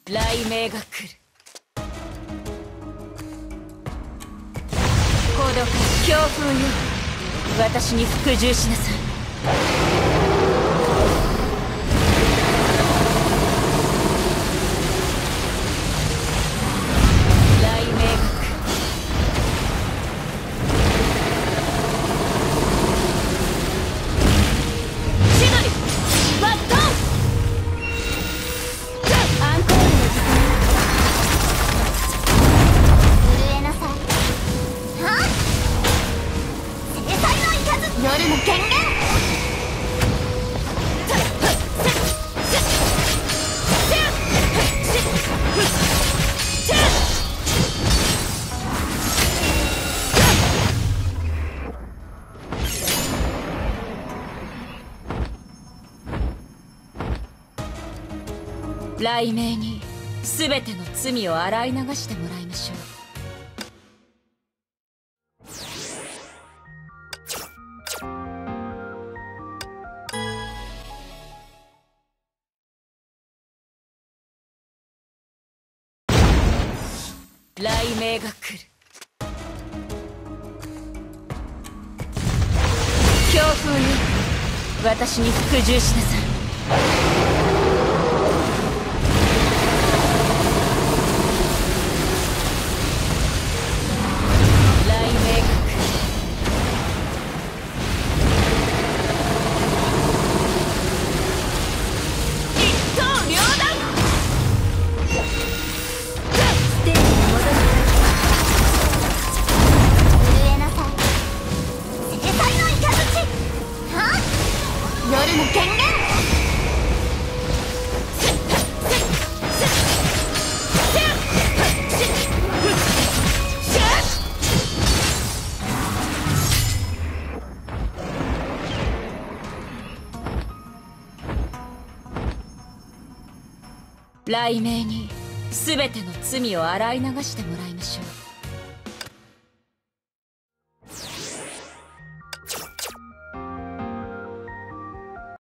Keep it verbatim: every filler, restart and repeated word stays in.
雷鳴が来る。孤独強風よ、私に服従しなさい。雷鳴が来る。千鳥バットン。アンコールの時間。震えなさい。はあ、制裁の雷夜の権限。雷鳴に全ての罪を洗い流してもらいましょう。雷鳴が来る。強風よ、私に服従しなさい。夜の権限。雷鳴に全ての罪を洗い流してもらいましょう。